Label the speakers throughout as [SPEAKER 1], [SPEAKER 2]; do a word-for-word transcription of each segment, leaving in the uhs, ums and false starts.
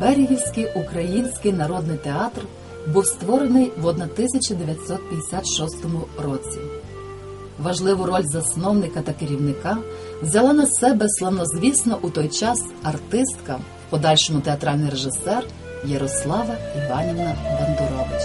[SPEAKER 1] Берегівський український народний театр був створений в тисяча дев'ятсот п'ятдесят шостому році. Важливу роль засновника та керівника взяла на себе славнозвісна у той час артистка, в подальшому театральний режисер Ярослава Іванівна Бандурович.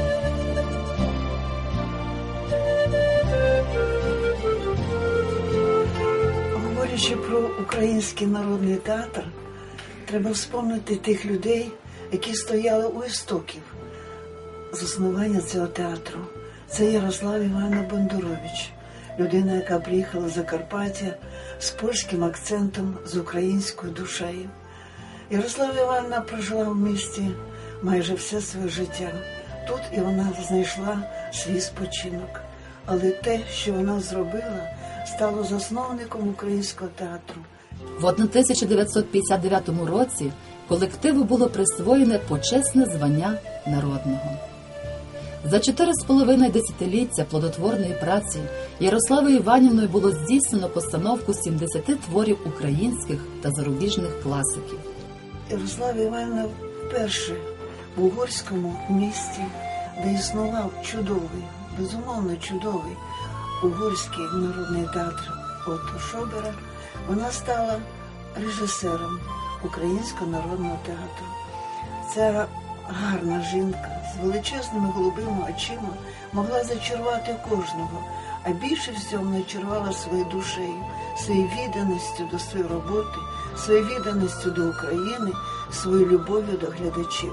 [SPEAKER 2] Говорячи про український народний театр, треба вспомнити тих людей, які стояли у істоків заснування цього театру. Це Ярослав Іванівна Бандурович, людина, яка приїхала з Закарпаття з польським акцентом, з українською душею. Ярослава Іванівна прожила в місті майже все своє життя. Тут і вона знайшла свій спочинок. Але те, що вона зробила, стало засновником українського театру.
[SPEAKER 1] В тисяча дев'ятсот п'ятдесят дев'ятому році колективу було присвоєне почесне звання народного. За чотири з половиною десятиліття плодотворної праці Ярославою Іванівною було здійснено постановку сімдесяти творів українських та зарубіжних класиків.
[SPEAKER 2] Ярослава Іванівна вперше в угорському місті, де існував чудовий, безумовно чудовий угорський народний театр Отто Шобера, вона стала режисером Українського народного театру. Ця гарна жінка з величезними голубими очима могла зачарувати кожного, а більше всього вона чарувала своєю душею, своєю відданістю до своєї роботи, своєю відданістю до України, своєю любов'ю до глядачів.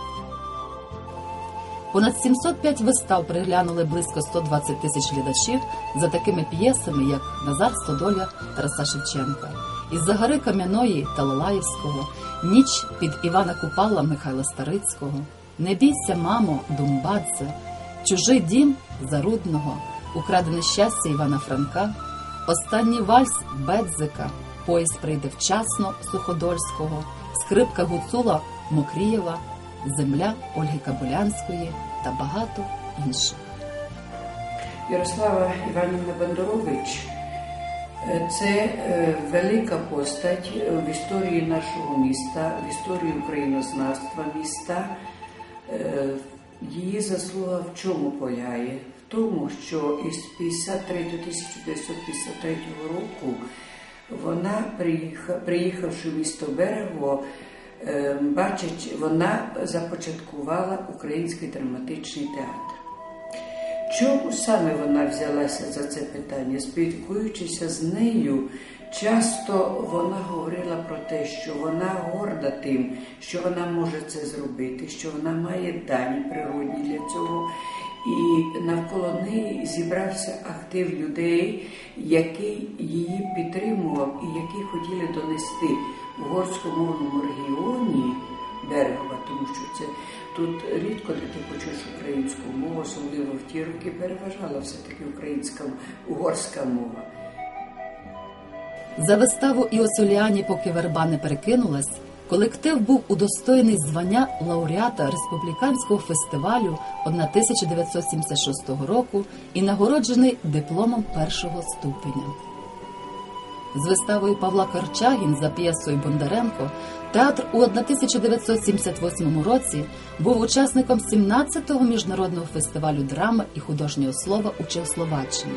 [SPEAKER 1] Понад сімсот п'ять вистав приглянули близько сто двадцять тисяч глядачів за такими п'єсами, як «Назар Стодоля» Тараса Шевченка, «Із-за гори Кам'яної» Талалаєвського, «Ніч під Івана Купала» Михайла Старицького, «Не бійся, мамо» Думбадзе, «Чужий дім» Зарудного, «Украдене щастя» Івана Франка, «Останній вальс» Бедзика, «Поїзд прийде вчасно» Суходольського, «Скрипка Гуцула» Мокрієва, «Земля» Ольги Кабулянської та багато інших.
[SPEAKER 3] Ярослава Іванівна Бандурович – це велика постать в історії нашого міста, в історії українознавства міста. Її заслуга в чому полягає? В тому, що із тисяча дев'ятсот п'ятдесят третього року вона, приїхавши в місто Берегово, бачить, вона започаткувала Український драматичний театр. Чому саме вона взялася за це питання? Спілкуючися з нею, часто вона говорила про те, що вона горда тим, що вона може це зробити, що вона має дані природні для цього. І навколо неї зібрався актив людей, який її підтримував і які хотіли донести в угорськомовному регіоні Берегова, тому що це тут рідко де ти почуєш українську мову, особливо в ті роки переважала все-таки українська, угорська мова.
[SPEAKER 1] За виставу «І Осоліані, поки верба не перекинулась» колектив був удостоєний звання лауреата Республіканського фестивалю тисяча дев'ятсот сімдесят шостого року і нагороджений дипломом першого ступеня. З виставою Павла Корчагін за п'єсою «Бондаренко» театр у тисяча дев'ятсот сімдесят восьмому році був учасником сімнадцятого міжнародного фестивалю драми і художнього слова у Чехословаччині.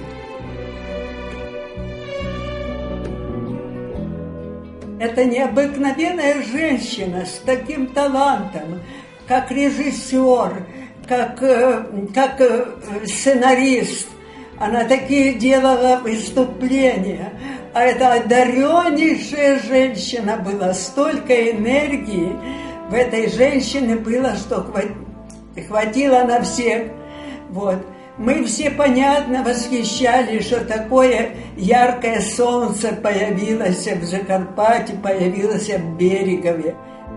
[SPEAKER 4] Это необыкновенная женщина с таким талантом, как режиссер, как, как сценарист. Она такие делала выступления. А это одареннейшая женщина была. Столько энергии в этой женщине было, что хватило на всех. Вот. Мы все, понятно, восхищались, что такое яркое солнце появилось в Закарпатье, появилось в Берегове.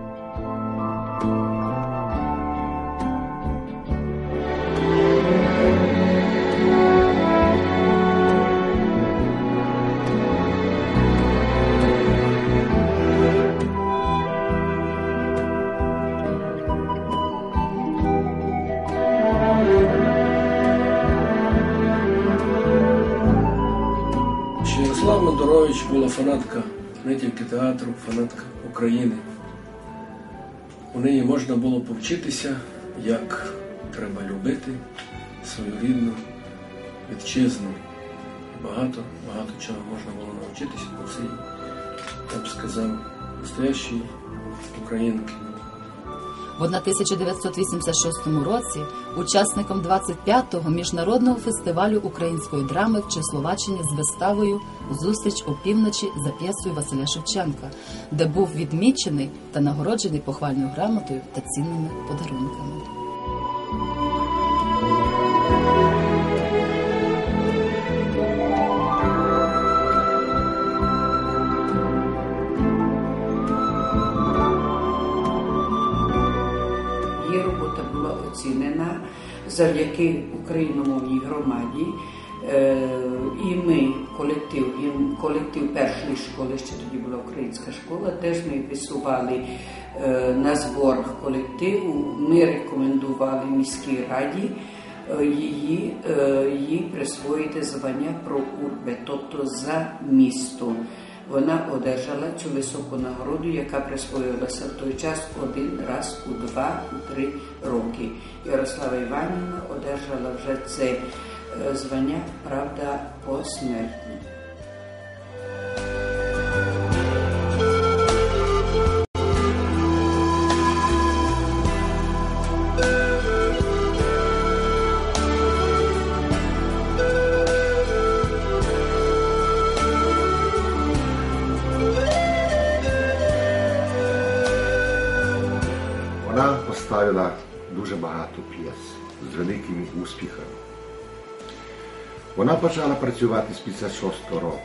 [SPEAKER 5] Ярослава Бандурович була фанатка не тільки театру, фанатка України. У неї можна було повчитися, як треба любити свою рідну вітчизну. Багато, багато чого можна було навчитися по цій, я б сказав, настоящій українки.
[SPEAKER 1] В тисяча дев'ятсот вісімдесят шостому році учасником двадцять п'ятого міжнародного фестивалю української драми в Чехословаччині з виставою «Зустріч опівночі» за п'єсою Василя Шевченка, де був відмічений та нагороджений похвальною грамотою та цінними подарунками.
[SPEAKER 3] Її робота була оцінена завдяки україномовній громаді. І ми, колектив, і колектив першої школи, ще тоді була українська школа, теж ми висували на зборах колективу, ми рекомендували міській раді її, її присвоїти звання про урбе, тобто за місто. Вона одержала цю високу нагороду, яка присвоювалася в той час один раз у два, у три роки. Ярослава Іванівна одержала вже це звання, правда, посмертно.
[SPEAKER 6] Вона поставила дуже багато п'єс з великими успіхами. Вона почала працювати з п'ятдесят шостого року.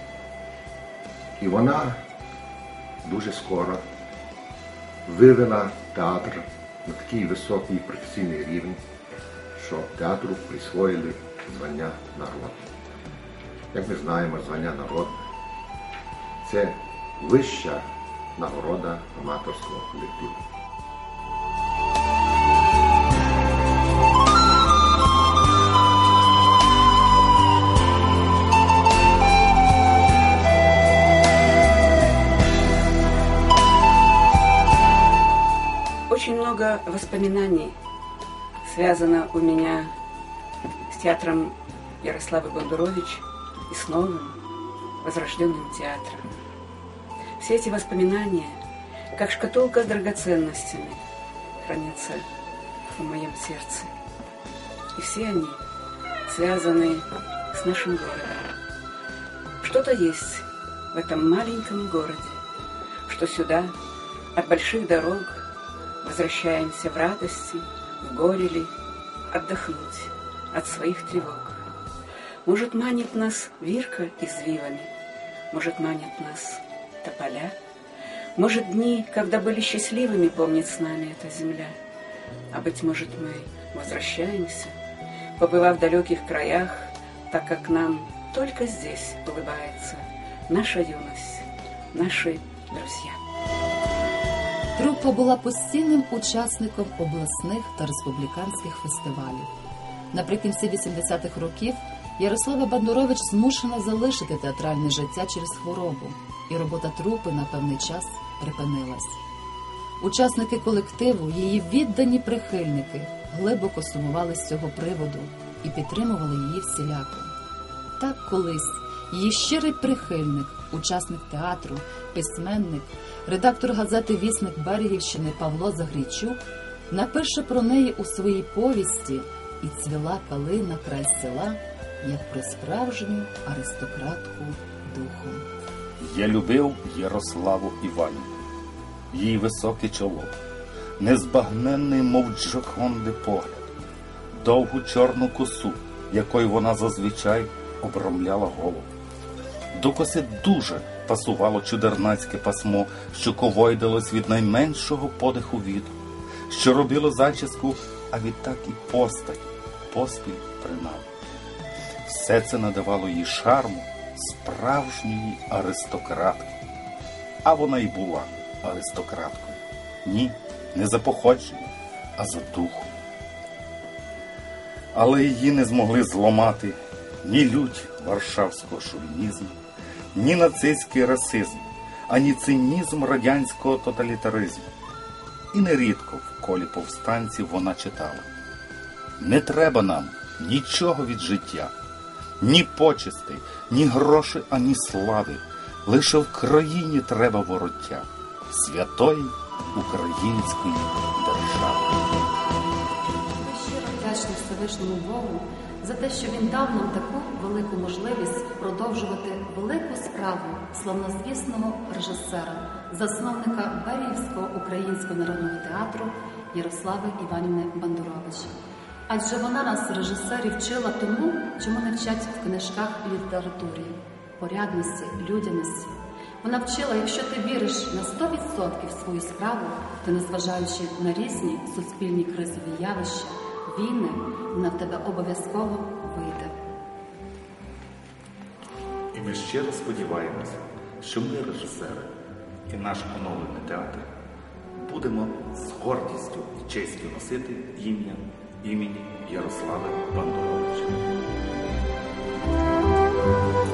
[SPEAKER 6] І вона дуже скоро вивела театр на такий високий професійний рівень, що театру присвоїли звання народу. Як ми знаємо, звання народу – це вища нагорода аматорського колективу.
[SPEAKER 7] Очень много воспоминаний связано у меня с театром Ярославы Бондарович и с новым, возрожденным театром. Все эти воспоминания, как шкатулка с драгоценностями, хранятся в моем сердце. И все они связаны с нашим городом. Что-то есть в этом маленьком городе, что сюда от больших дорог возвращаемся в радости, в горе ли, отдохнуть от своих тревог. Может, манит нас Вирка извивами, может, манит нас тополя, может, дни, когда были счастливыми, помнит с нами эта земля. А быть может, мы возвращаемся, побывав в далеких краях, так как нам только здесь улыбается наша юность, наши друзья.
[SPEAKER 1] Трупа була постійним учасником обласних та республіканських фестивалів. Наприкінці вісімдесятих років Ярослава Бондарович змушена залишити театральне життя через хворобу, і робота трупи на певний час припинилась. Учасники колективу, її віддані прихильники, глибоко сумували з цього приводу і підтримували її всіляко. Так колись її щирий прихильник, учасник театру, письменник, редактор газети «Вісник Берегівщини» Павло Загрійчук напише про неї у своїй повісті «І цвіла калина край села, як про справжню аристократку духом».
[SPEAKER 8] Я любив Ярославу Іванівну, її високе чоло, незбагненний, мов Джоконди погляд, довгу чорну косу, якою вона зазвичай обрамляла голову. До коси дуже пасувало чудернацьке пасмо, що ковойдалось від найменшого подиху вітру, що робило зачіску, а відтак і постать, поспіль принад. Все це надавало їй шарму справжньої аристократки. А вона й була аристократкою. Ні, не за походження, а за духом. Але її не змогли зламати ні лють варшавського шовінізму, ні нацистський расизм, ані цинізм радянського тоталітаризму. І нерідко в колі повстанців вона читала: «Не треба нам нічого від життя, ні почестей, ні грошей, ані слави. Лише в країні треба вороття святої української держави».
[SPEAKER 1] Ми щиро вдячні Всевишньому Богу за те, що Він дав нам таку велику можливість продовжувати велику справу славнозвісного режисера, засновника Беріївського українського народного театру Ярослави Іванівни Бандурович. Адже вона нас, режисерів, вчила тому, чому не вчать в книжках і літературі – порядності, людяності. Вона вчила, якщо ти віриш на сто відсотків в свою справу, то, незважаючи на різні суспільні кризові явища, війни, вона в тебе обов'язково вийде.
[SPEAKER 8] І ми щиро сподіваємося, що ми, режисери, і наш оновлений театр будемо з гордістю і честю носити ім'я імені Ярослави Бандуровича.